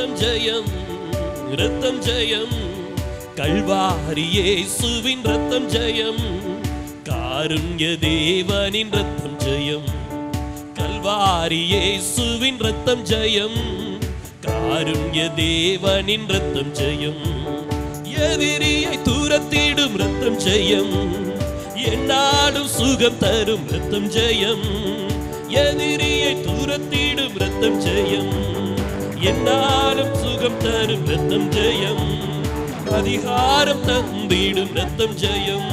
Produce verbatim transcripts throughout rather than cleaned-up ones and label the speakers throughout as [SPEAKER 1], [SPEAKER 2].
[SPEAKER 1] ரத்தம் ஜெயம் ரத்தம் ஜெயம் கல்வாரி இயேசுவின் ரத்தம் ஜெயம் காருண்ய தேவனின் ரத்தம் ஜெயம் கல்வாரி இயேசுவின் ரத்தம் ஜெயம் காருண்ய தேவனின் ரத்தம் ஜெயம் எதிரியை தூரத்திடும் ரத்தம் ஜெயம் என்னாலும் சுகம் தரும் ரத்தம் ஜெயம் எதிரியை தூரத்திடும் ரத்தம் ஜெயம் என்னாலும் சுகம் தரும் ரத்தம் ஜெயம் அதிகாரம் தந்திடும் ரத்தம் ஜெயம்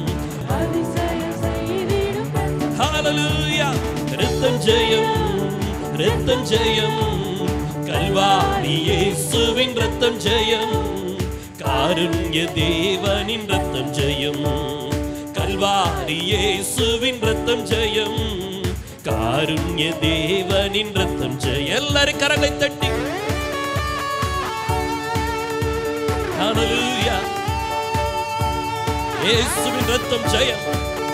[SPEAKER 1] ஹல்லேலூயா ரத்தம் ஜெயம் ரத்தம் ஜெயம் கல்வாரி இயேசுவின் ரத்தம் ஜெயம் காருண்ய தேவனின் ரத்தம் ஜெயம் கல்வாரி இயேசுவின் ரத்தம் ஜெயம் காருண்ய தேவனின் ரத்தம் ஜெயம் எல்லாரும் கரங்களை தட்டி ஹல்லேலூயா இயேசுவின் ரத்தம் ஜெயம்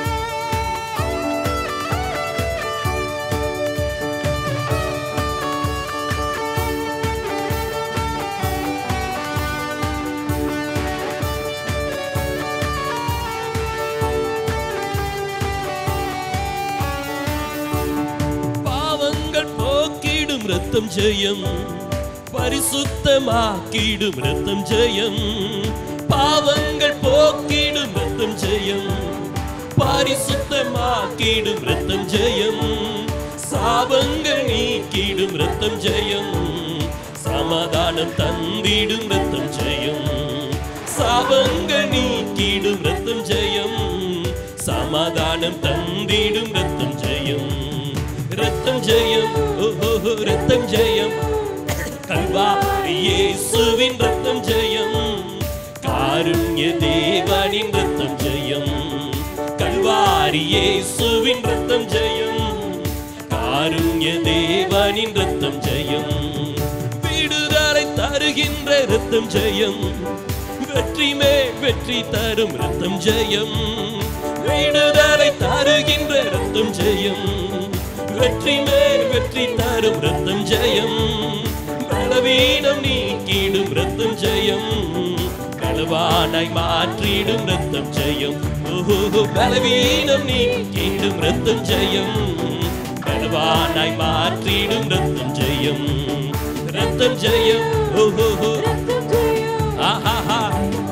[SPEAKER 1] ரத்தம் ஜெயம் பரிசுத்தமாக்கிடும் ரத்தம் ஜெயம் பாவங்கள் போக்கிடும் ரத்தம் ஜெயம் பரிசுத்தமாக்கிடும் ரத்தம் ஜெயம் சாபங்கள் நீக்கிடும் ரத்தம் ஜெயம் சமாதானம் தந்திடும் ரத்தம் ஜெயம் சாபங்கள் நீக்கிடும் ரத்தம் ஜெயம் சமாதானம் தந்திடும் ரத்தம் ஜெயம் ரத்தம் ஜெயம் ஓஹோ ரத்தம் ஜெயம் கல்வாரி இயேசுவின் ரத்தம் ஜெயம் காருண்ய தேவனின் ரத்தம் ஜெயம் கல்வாரி இயேசுவின் ரத்தம் ஜெயம் காருண்ய தேவனின் ரத்தம் ஜெயம் விடுதலை தருகின்ற ரத்தம் ஜெயம் வெற்றி மேல் வெற்றி தரும் ரத்தம் ஜெயம் விடுதலை தருகின்ற ரத்தம் ஜெயம் வெற்றி மேல் வெற்றி தரும் ரத்தம் ஜெயம் பலவீனம் நீக்கிடும் ரத்தம் ஜெயம் பலவானாய் மாற்றிடும் ரத்தம் ஜெயம் ஓஹோ பலவீனம் நீக்கிடும் ரத்தம் ஜெயம் பலவானாய் மாற்றிடும் ரத்தம் ஜெயம் ரத்தம் ஜெயம் ஓஹோ ஆஹா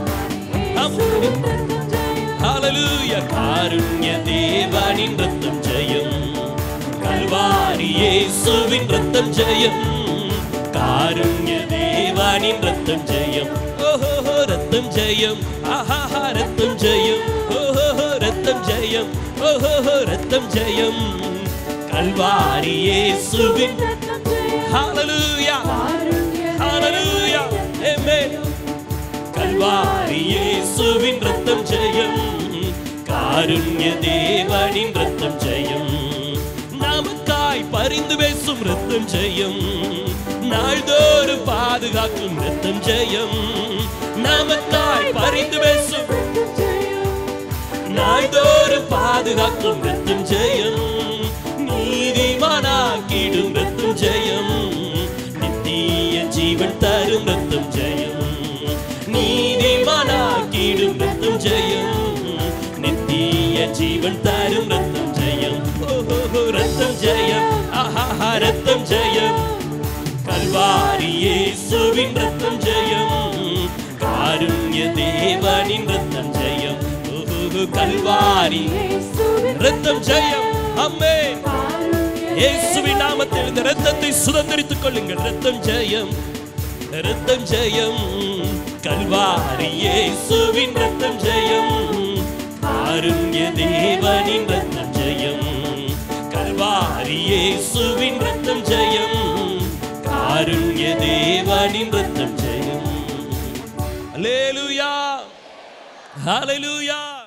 [SPEAKER 1] ஹல்லேலூயா காருண்ய தேவனின் ரத்தம் ஜெயம் கல்வாரி இயேசுவின் ரத்தம் ஜெயம் காருண்ய தேவனின் ரத்தம் ஜெயம் ஓஹோ ரத்தம் ஜெயம் ஆஹா ரத்தம் ஜெயம் ஓஹோ ரத்தம் ஜெயம் ஓஹோ ரத்தம் ஜெயம் கல்வாரி இயேசுவின் ஹல்லேலூயா ஹல்லேலூயா ஆமென் கல்வாரி இயேசுவின் ரத்தம் ஜெயம் காருண்ய தேவனின் ரத்தம் ஜெயம் பரிந்து பேசும் ரத்தம் ஜெயம் நாள்தோறும் பாதுகாக்கும் ரத்தம் ஜெயம் நமக்காய் பரிந்து பேசும் நாள்தோறும் பாதுகாக்கும் ரத்தம் ஜெயம் நீதிமானாக்கிடும் ரத்தம் ஜெயம் நித்திய ஜீவன் தரும் ரத்தம் ஜெயம் நீதிமானாக்கிடும் ரத்தம் ஜெயம் நித்திய ஜீவன் தரும் ரத்தம் ஜெயம் ஓஹோ ரத்தம் ஜெயம் ஆஹா ரத்தம் ஜெயம் கல்வாரி இயேசுவின் ரத்தம் ஜெயம் காருண்ய தேவனின் ரத்தம் ஜெயம் ஓஹோ கல்வாரி ரத்தம் ஜெயம் ஆமென் இயேசுவின் நாமத்தில் இந்த ரத்தத்தை சுதந்தரித்துக் கொள்ளுங்கள் ரத்தம் ஜெயம் ரத்தம் ஜெயம் கல்வாரி இயேசுவின் ரத்தம் ஜெயம் காருண்ய தேவனின் ரத்தம் ஜெயம் கல்வாரி இயேசுவின் ரத்தம் ஜெயம் காருண்ய தேவனின் ரத்தம் ஜெயம் ஹல்லேலூயா ஹல்லேலூயா